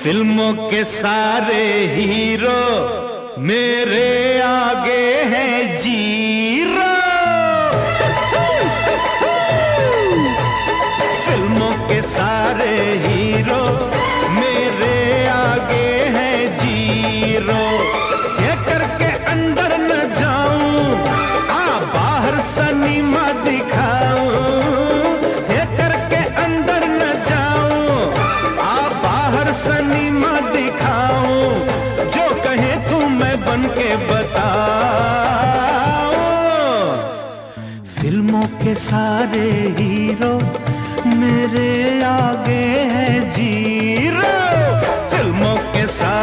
फिल्मों के सारे हीरो मेरे आगे हैं जीरो। फिल्मों के सारे हीरो मेरे आगे हैं जीरो। थिएटर के अंदर न जाऊं, बाहर सिनेमा दिखाऊं। थिएटर के अंदर न जाऊं, बाहर सिनेमा दिखाऊं। जो कहे तू मैं बन के बताऊं। फिल्मों के सारे हीरो मेरे आगे हैं जीरो। फिल्मों के सारे